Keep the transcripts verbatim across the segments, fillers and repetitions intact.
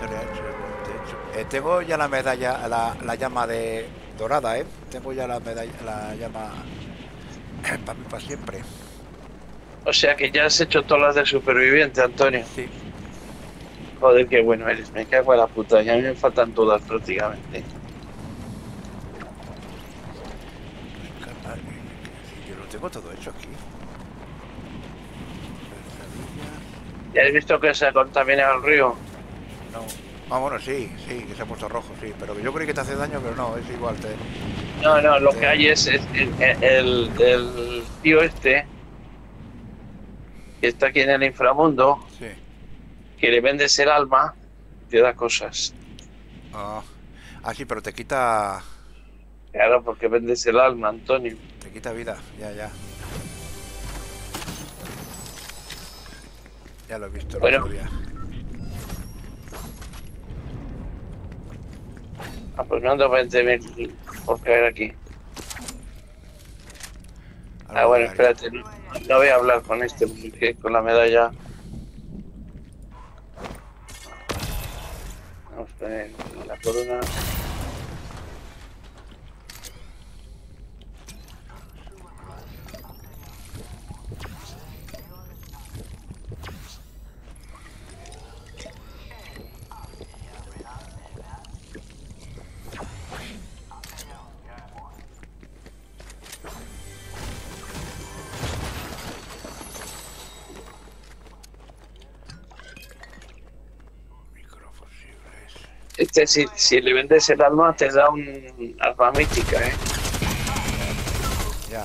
Victoria hecho, de hecho. Eh, tengo ya la medalla, la, la llama de dorada, ¿eh? Tengo ya la medalla, la llama para mí para siempre. O sea que ya has hecho todas las de superviviente, Antonio. Sí. Joder, qué bueno eres. Me cago en la puta. Ya a mí me faltan todas prácticamente. Buscar, ah, si yo lo tengo todo hecho aquí. Pesadilla. ¿Ya has visto que se contamina el río? No. Ah, bueno, sí, sí, que se ha puesto rojo, sí. Pero yo creí que te hace daño, pero no, es igual. Te, No, no, lo que te... hay es, es el, el, el tío este, que está aquí en el inframundo, Sí. que le vendes el alma y te da cosas. Ah, ah, sí, pero te quita... Claro, porque vendes el alma, Antonio. Te quita vida. Ya, ya. Ya lo he visto el Bueno, otro día. aproximadamente veinte mil por caer aquí. Ah, Algo bueno, diario. espérate, no, no voy a hablar con este, porque con la medalla. Vamos a poner la corona. Microfosibles. Este, si, si le vendes el alma, te da un alma mítica, ¿eh? Ya.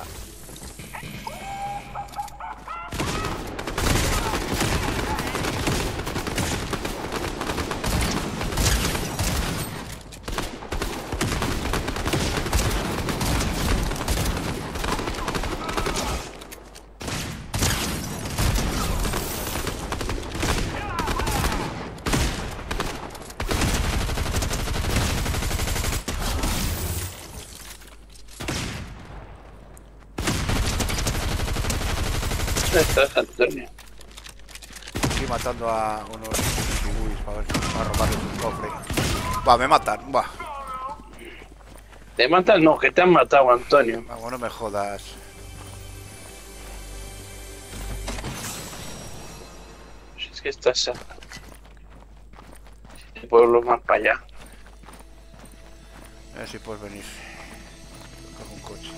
¿Dónde estás, Antonio? Estoy matando a unos kiwis para ver si para robarles un cofre. Va, me matan. Va. ¿Te matan? No, que te han matado, Antonio. Vamos, no me jodas. Si es que estás el pueblo más para allá. A ver si puedes venir. Cojo un coche.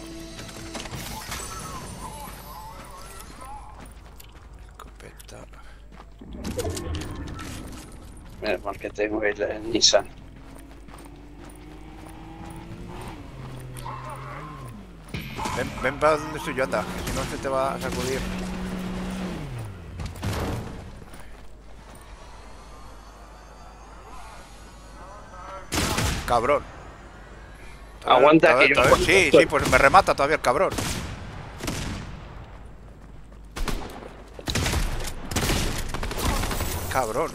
Escopeta. Menos mal que tengo el, el Nissan. Ven, ven para donde estoy yo, anda. Que si no se te va a sacudir. Cabrón. Todavía, Aguanta que todavía, yo todavía- aguanto sí, esto. sí, pues me remata todavía el cabrón. Cabrón.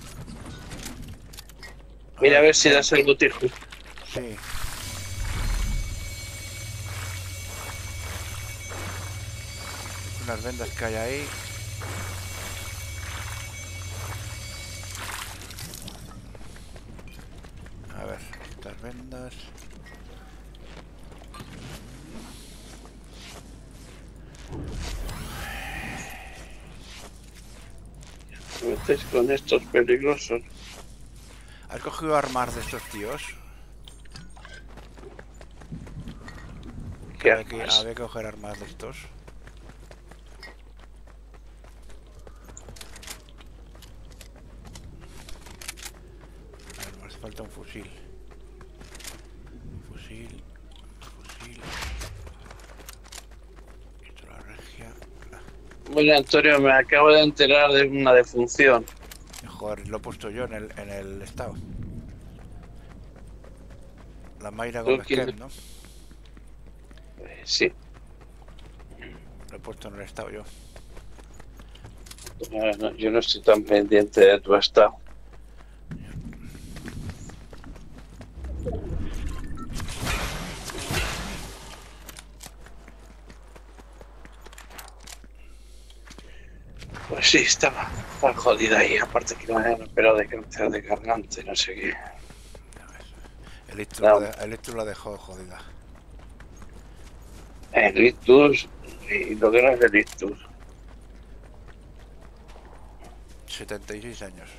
A Mira a ver, ver si ven. das el botijo. Sí. Unas vendas que hay ahí. A ver, estas vendas. Me metéis con estos peligrosos. ¿Has cogido armas de estos tíos? Que ¿Qué había que, armas? había que coger armas de estos. A ver, me hace falta un fusil. Fusil. Fusil. Esto la regia. Bueno, Antonio, me acabo de enterar de una defunción. Joder, lo he puesto yo en el, en el estado. La Mayra ¿Tú Gómez quién? Kem, ¿no? Eh, sí. Lo he puesto en el estado yo. No, no, yo no estoy tan pendiente de tu estado. Pues sí, estaba, estaba jodida ahí. Aparte que no me habían operado de cáncer de garganta y no sé qué. El ictus, la, No, de- el ictus la dejó jodida. el ictus y lo que no es el ictus. setenta y seis años.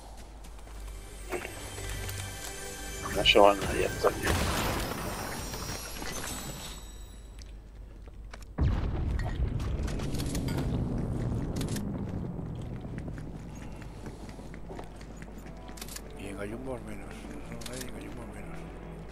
No somos nadie, Antonio. Y en gallumbos menos. No somos nadie, en gallumbos menos.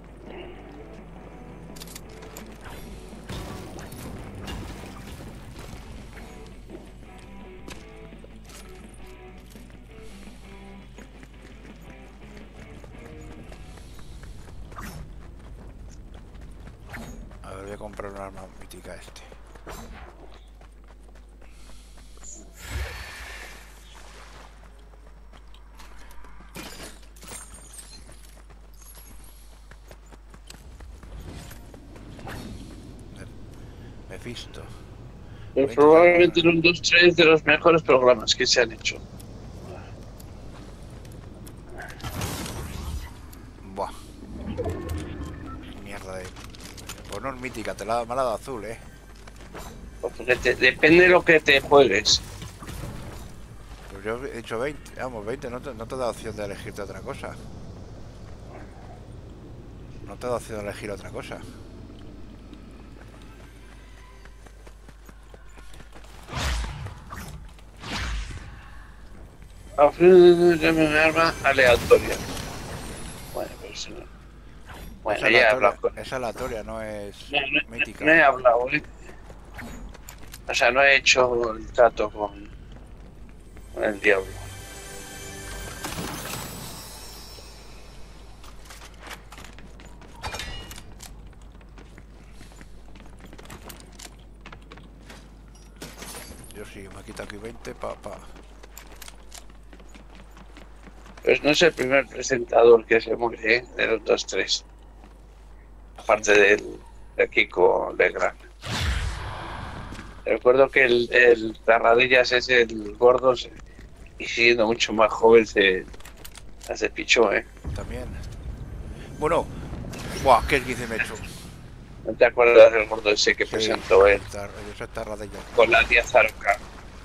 A ver, voy a comprar una arma mítica este. Mephisto. Es veinte probablemente sacos. el uno, dos, tres de los mejores programas que se han hecho. Buah. Mierda de... Pues no es mítica, te la me la ha dado azul, eh. Porque te- depende de lo que te juegues. Pues yo he hecho veinte, vamos, veinte, no te, no te da opción de elegirte otra cosa. No te da opción de elegir otra cosa. Dame un arma aleatoria. Bueno, pero si no. Bueno, es ya he aleatoria, hablado con es aleatoria, no es No, no, mítica. no he hablado, ¿eh? O sea, no he hecho el trato con, con el diablo. Yo sí, me quito aquí veinte pa, pa. Pues no es el primer presentador que se muere, ¿eh? De los dos tres. Aparte del, de Kiko Legrand. Recuerdo que el, el Tarradillas es el gordo se- y siendo mucho más joven se hace pichó, ¿eh? También. Bueno, buah, qué esguince me he hecho. ¿No te acuerdas del gordo ese que Sí, presentó él esta- esa es Tarradella. con la tía Zaroca?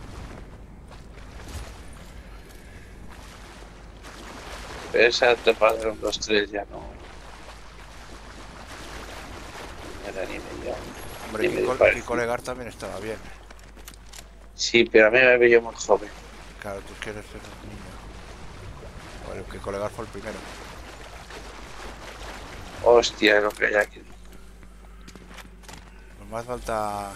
Pero esa etapa de los dos tres ya no. No era ni media. Hombre, ni medio Kiko, parecido. Kiko Legar también estaba bien. Sí, pero a mí me veo muy joven. Claro, tú quieres ser un niño. Bueno, Kiko Legar fue el primero. Hostia, lo que hay aquí. Nos más falta...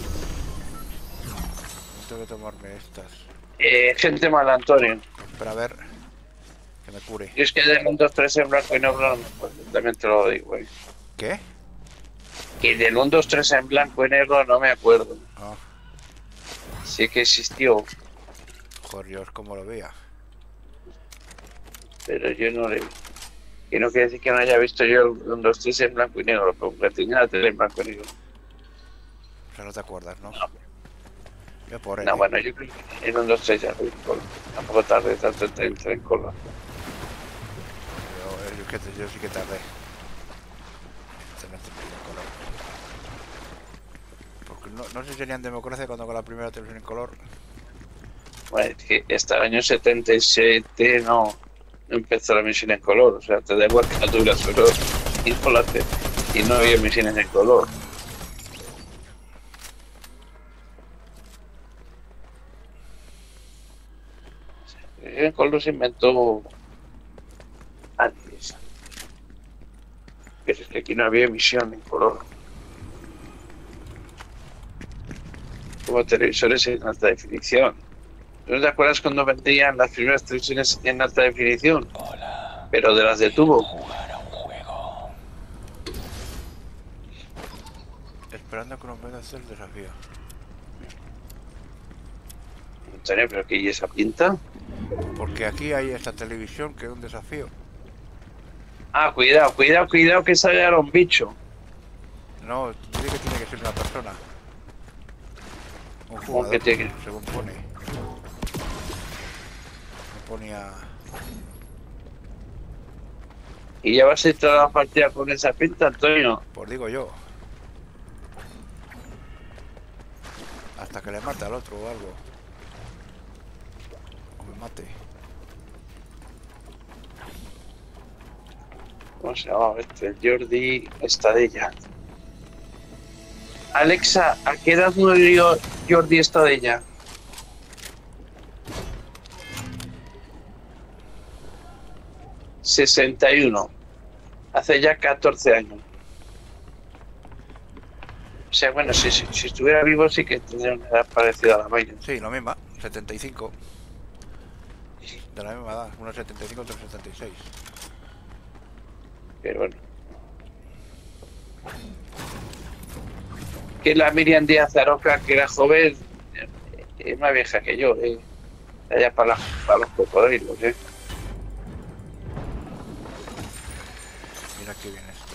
No tengo que tomarme estas. Eh, gente mala, Antonio. Espera a ver. Que me cure. Yo es que del uno, dos, tres en blanco y negro no me acuerdo, también te lo digo, güey. ¿Qué? Que del uno, dos, tres en blanco y negro no me acuerdo. Ah, Sí que existió, joder, yo es como lo veía. pero yo no le vi. Y no quiere decir que no haya visto yo el uno, dos, tres en blanco y negro, porque tenía la tele en blanco y negro. O sea, no te acuerdas, ¿no? No, Yo por él. no ¿eh? bueno, yo creo que el uno, dos, tres ya lo vi en cola. Tampoco tardé tanto en entrar en cola. Yo, yo, que te- yo sí que tardé. Se me hace en color. Porque no, no sé si serían democracia cuando con la primera televisión en color. Bueno, es que hasta el año setenta y siete no, no empezó la misión en color, o sea, te da igual que no tuvieras solo incolate y no había misiones en color. En color se inventó antes. Pero es que aquí no había emisión en color. Como televisores en alta definición. ¿No te acuerdas cuando vendían las primeras televisiones en alta definición? Hola. Pero de las de tubo. Jugar a un juego. Esperando que nos venga a hacer el desafío. Antonio, pero ¿qué y esa pinta? Porque aquí hay esta televisión que es un desafío. Ah, cuidado, cuidado, cuidado que salga un bicho. No, dice que tiene que ser una persona. Un ¿Cómo jugador, que tiene que- según pone. ponía... ¿Y ya vas a entrar a la partida con esa pinta, Antonio? Pues digo yo. Hasta que le mate al otro o algo. O me mate. ¿Cómo se llama este? Jordi Estadella. Alexa, ¿a qué edad murió Jordi Estadella? sesenta y uno. Hace ya catorce años. O sea, bueno, si, si, si estuviera vivo sí que tendría una edad parecida a la mía. Sí, lo misma. setenta y cinco. De la misma edad. Uno setenta y cinco, otro setenta y seis. Pero bueno. Que la Miriam Díaz Aroca, que era joven, es más vieja que yo, eh. Allá para, la, para los cocodrilos, eh. Mira qué bien esto.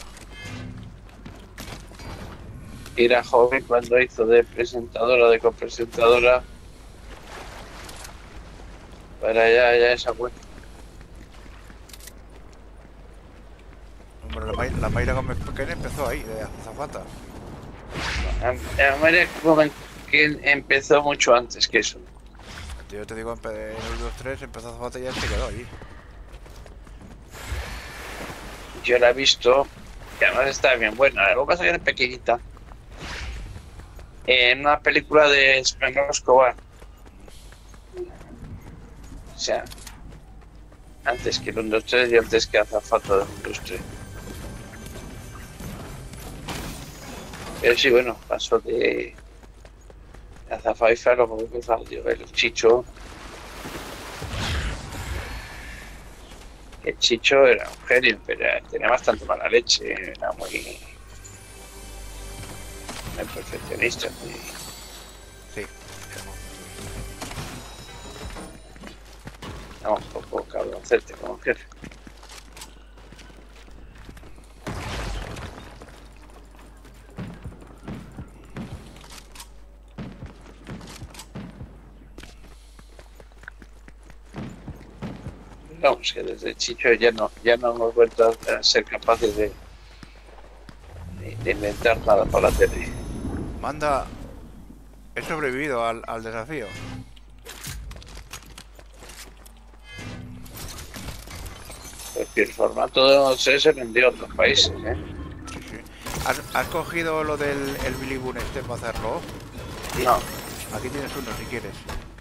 Era joven cuando hizo de presentadora, de copresentadora. Para allá, ya esa cuenta. Hombre, la, May- la Mayra Gómez pequeña empezó ahí, de azafata. La María joven que empezó mucho antes que eso. Yo te digo, en el uno dos tres empezó azafata y ya se quedó ahí. Yo la he visto, que además está bien buena. Lo que pasa es que era pequeñita. En una película de Manolo Escobar. O sea, antes que el uno dos tres y antes que azafata del uno dos tres. Pero sí, bueno, pasó de azafaifa, luego que salió el Chicho. El Chicho era un genio, pero tenía bastante mala leche, era muy, muy perfeccionista. Muy... Sí. No, un poco cabroncete como jefe. Vamos, que desde Chicho ya no, ya no hemos vuelto a ser capaces de, de, de inventar nada para la tele. Manda... He sobrevivido al, al desafío. Porque el formato de no sé se vendió a otros países, ¿eh? Sí, sí. ¿Has, has cogido lo del el Billy Boon este para hacerlo? No, Aquí tienes uno si quieres.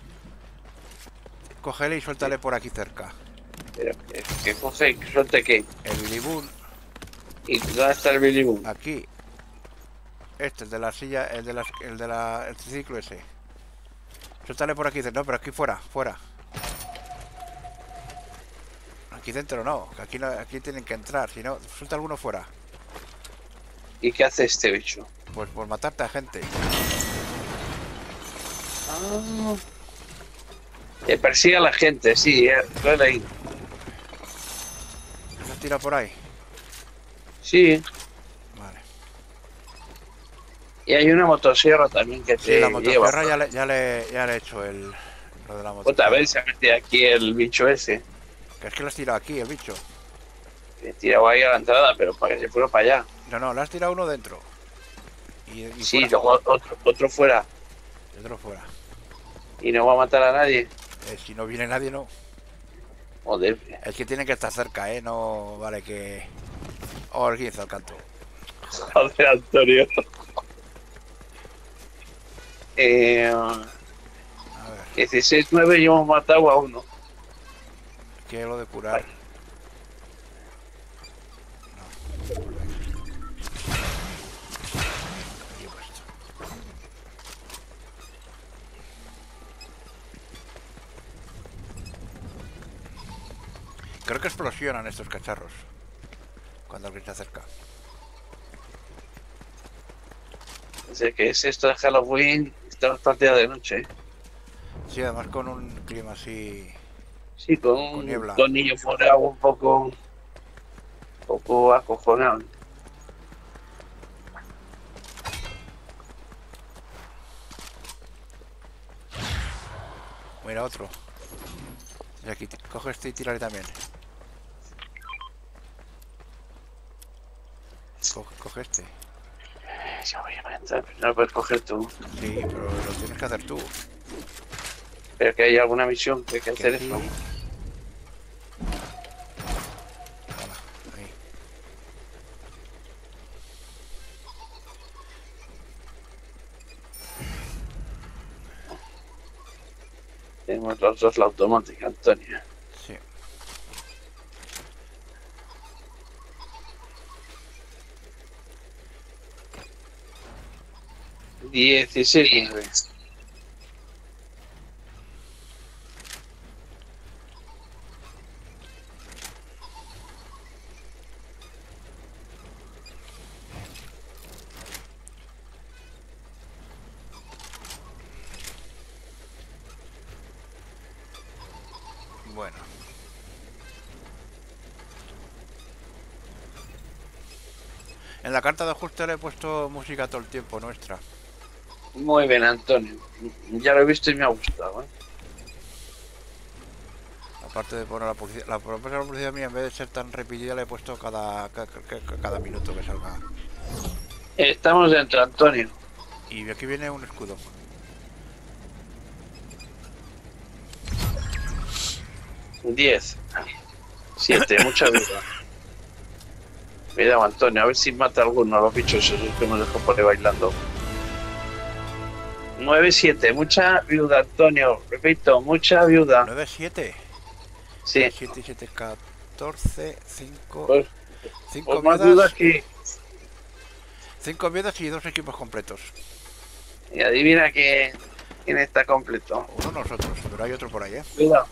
Cógele y suéltale por aquí cerca. pero que, que coge, que suelte que. El Billy Boon, ¿Y dónde está el Billy Boom? aquí. Este, el de la silla, el de la, el de la, el ciclo ese. Suéltale por aquí, no, pero aquí fuera, fuera. Aquí dentro no, que aquí, no, aquí tienen que entrar, si no, suelta alguno fuera. ¿Y qué hace este bicho? Pues por matarte a gente. Ah, que persigue a la gente, sí, eh, lo he leído. ¿Se tira por ahí? Sí, Vale. y hay una motosierra también que te Sí, la lleva. motosierra ya le, ya, le, ya le he hecho el, lo de la Otra motosierra. vez se ha metido aquí el bicho ese. Que es que lo has tirado aquí, el bicho. Le he tirado ahí a la entrada, pero para que se fuera para allá. No, no, le has tirado uno dentro. Y, y Sí, fuera, luego otro, otro fuera. y otro fuera. Y no va a matar a nadie. Eh, si no viene nadie, no. Joder. Es que tienen que estar cerca, ¿eh? No vale que... Oh, el quince al canto. Joder, Antonio. Eh, A ver, dieciséis nueve y hemos matado a uno. ¿qué es lo de curar? No. Aquí he puesto. Creo que explosionan estos cacharros cuando alguien se acerca. Sé que es esto de Halloween, estamos partida de noche. ¿Eh? Sí, además con un clima así... Sí, con Con un niebla. tonillo morado un poco, un poco acojonado. Mira otro. Y aquí, coge este y tírale también. Coge, coge este. Ya voy a entrar, pero no lo puedes coger tú. Sí, pero lo tienes que hacer tú. Pero que hay alguna misión que hay que Que hacer sí. eso. Hala, ahí. Tenemos los dos la automática, Antonio. Sí. dieciséis nueve. Bueno. En la carta de ajuste le he puesto música todo el tiempo nuestra. Muy bien, Antonio. Ya lo he visto y me ha gustado, ¿eh? Aparte de poner la publicidad, la propuesta de la publicidad mía, en vez de ser tan repetida, le he puesto cada, ca- ca- ca- cada minuto que salga. Estamos dentro, Antonio. Y aquí viene un escudo. diez. siete, mucha vida. Cuidado, Antonio, a ver si mata a alguno a los bichos esos que nos dejó por ahí bailando. nueve siete, mucha viuda, Antonio. Repito, mucha viuda. nueve siete. Sí, siete y siete, catorce, cinco. pues, cinco pues más dudas viudas. que... cinco viudas y dos equipos completos. Y adivina que quién está completo. Uno nosotros, pero hay otro por ahí, ¿eh? Cuidado.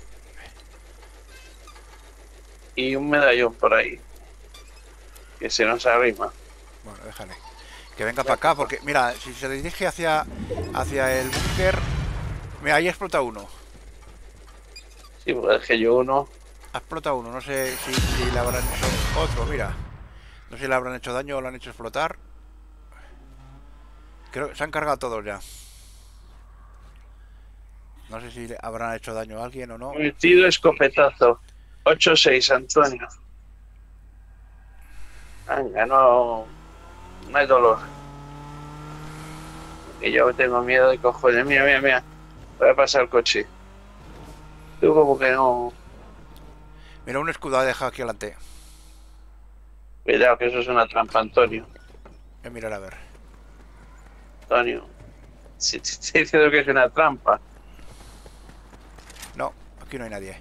Y un medallón por ahí. Que se nos arrima. Bueno, déjale. Que venga para acá, porque mira, si se dirige hacia, hacia el búnker. Mira, ahí explota uno. Sí, pues es que yo uno... Ha explotado uno, no sé si, si le habrán hecho otro, mira. No sé si le habrán hecho daño o lo han hecho explotar. Creo que se han cargado todos ya. No sé si le habrán hecho daño a alguien o no. Metido escopetazo. ocho seis, Antonio. Venga, no... No hay dolor. Que yo tengo miedo de cojones. Mira, mira, mira. Voy a pasar el coche. Tú como que no... Mira, un escudo ha dejado aquí delante. Cuidado, que eso es una trampa, Antonio. Voy a mirar a ver. Antonio. Si te estoy diciendo que es una trampa. No, aquí no hay nadie.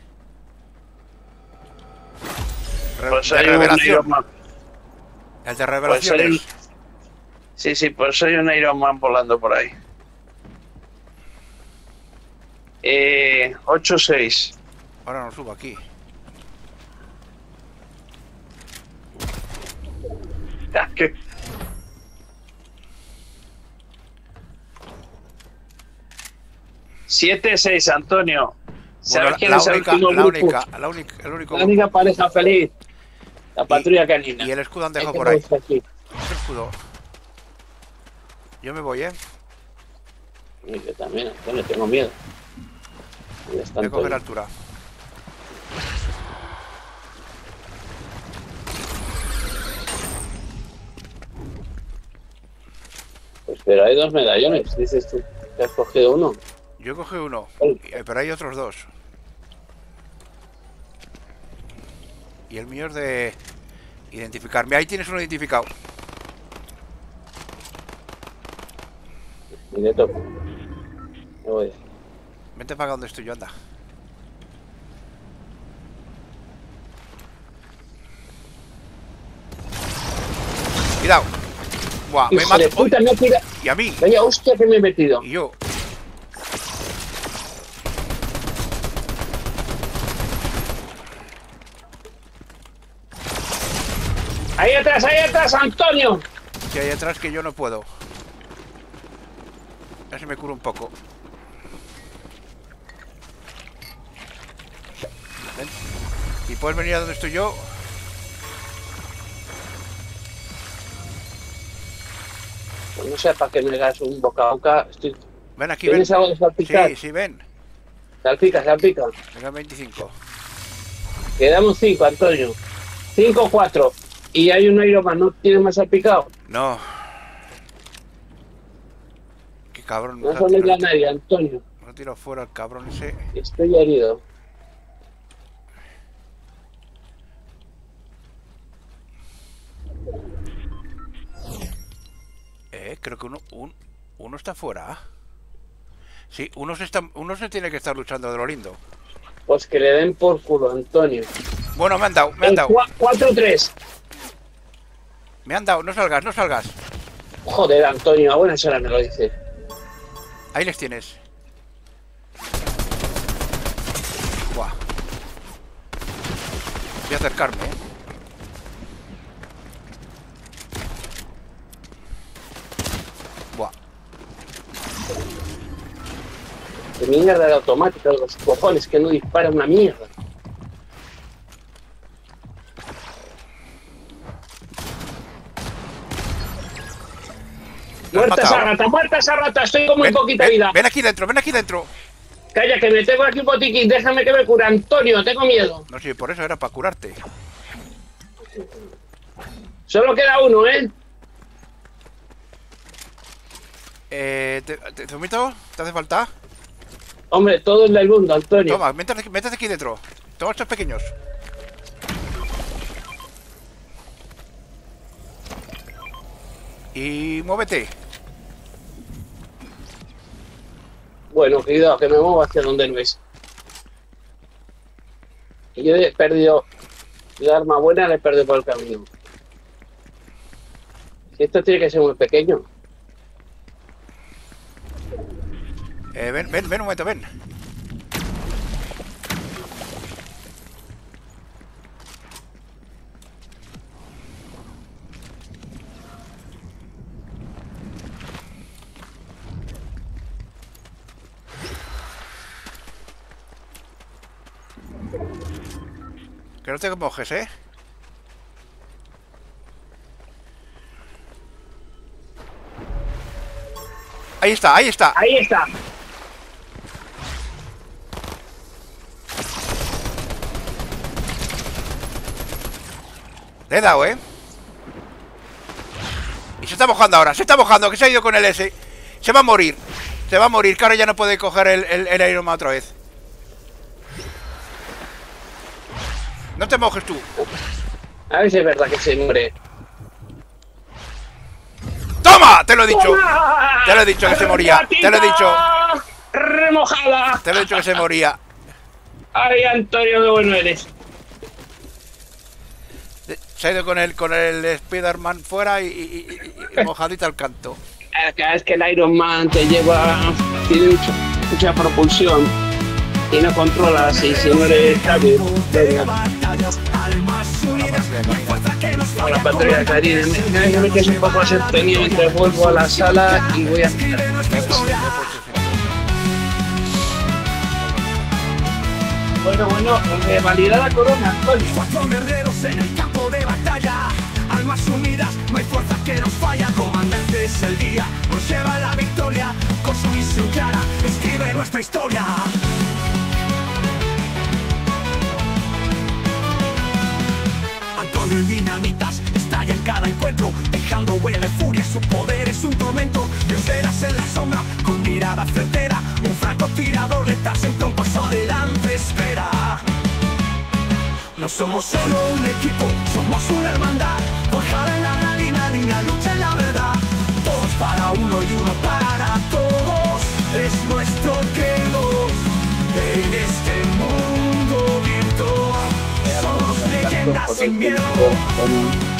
Re- Pues de hay un revelación. Iron Man. El de Pues hay un... revelaciones. Sí, sí, pues hay un Iron Man volando por ahí. Eh... ocho seis. Ahora no subo aquí. Ya, que... siete seis, Antonio. ¿Sabes Bueno, quién la, es el única, último la grupo? única, la única, el único. La única pareja feliz. La patrulla canina. Y el escudo han Hay dejado que por ahí. moverse aquí. El escudo. Yo me voy, ¿eh? Y yo también, Antonio, tengo miedo. ¿Dónde está Voy a coger Antonio? altura. Pues pero hay dos medallones, dices tú. ¿Te has cogido uno? Yo cogí uno, Oh. y- pero hay otros dos. Y el mío es de identificarme. Ahí tienes uno identificado. Y de topo. Me voy. Vente para acá donde estoy yo, anda. Cuidado. Buah, me Hijo de mato. Uy, puta, me ha tirado. y a mí. Vaya hostia que me he metido. Y yo. Ahí atrás, ahí atrás, Antonio. Que hay atrás que yo no puedo. A ver si me curo un poco. Ven. Y puedes venir a donde estoy yo. Pues no sé para qué me hagas un boca a boca. Estoy... Ven aquí, ven. ¿Tienes algo de salpicar? Sí, sí, ven. Salpica, salpica. Venga, veinticinco. Quedamos cinco, Antonio. cinco, cuatro. Y hay un Iron Man, ¿no tienes más salpicado? No. Qué cabrón. No nos ha son de tirado- la nadie, Antonio. nos ha tirado fuera el cabrón ese. Estoy herido. Eh, creo que uno, un, uno está fuera. Sí, uno se, está, uno se tiene que estar luchando de lo lindo. Pues que le den por culo, Antonio. Bueno, me han dado, me han dado. cuatro tres. Me han dado, no salgas, no salgas. Joder, Antonio, a buenas horas me lo dice. Ahí les tienes. Buah. Voy a acercarme, eh. Buah. De mierda de automática, los cojones que no dispara una mierda. Lo has Muerta esa matado. rata, muerta esa rata, estoy con muy Ven, poquita ven, vida. ven aquí dentro, ven aquí dentro. Calla, que me tengo aquí un botiquín, déjame que me cure, Antonio, tengo miedo. No sé, por eso era para curarte. Solo queda uno, ¿eh? Eh, ¿te, te, Zumito? ¿Te hace falta? Hombre, todo es del mundo, Antonio. Toma, métete, aquí- métete aquí dentro. Toma estos pequeños. Y muévete. Bueno, cuidado, que me muevo hacia donde no es. Y yo he perdido la arma buena, la he perdido por el camino. Si esto tiene que ser muy pequeño. Eh, ven, ven, ven un momento, ven. Que no te mojes, ¿eh? Ahí está, ahí está. Ahí está. Le he dado, ¿eh? Y se está mojando ahora, se está mojando, que se ha ido con el S. Se va a morir. Se va a morir, que ahora ya no puede coger el, el, el Iron Man otra vez. No te mojes tú. A ver si es verdad que se muere. ¡Toma! Te lo he dicho. ¡Toma! Te lo he dicho que se moría. Te lo he dicho. ¡Remojada! Te lo he dicho que se moría. Ay, Antonio, qué bueno eres. Se ha ido con el, con el Spider-Man fuera y, y, y- y mojadita al canto. Es que, es que el Iron Man te lleva. Tiene mucha, mucha propulsión. Y no controla si, si no eres sabio. Con la patrulla de Caribe. Déjame que es un poco más entretenido mientras vuelvo a la sala y voy a. Bueno, bueno, eh, valida la corona, Antonio. Cuatro guerreros en el campo de batalla, almas unidas, no hay fuerza que nos falla. Comandantes, el día nos lleva a la victoria, con su misión clara escribe nuestra historia. Antonio y Dinamitas estalla en cada encuentro, dejando huella de furia, su poder es un tormento. Dios verás en la sombra, con mirada certera, un francotirador letal siempre un paso adelante espera. No somos solo un equipo, somos una hermandad, forjada en la adrenalina, lucha en la verdad. Todos para uno y uno para todos, es nuestro credo. En este mundo virtual, somos leyendas sin miedo.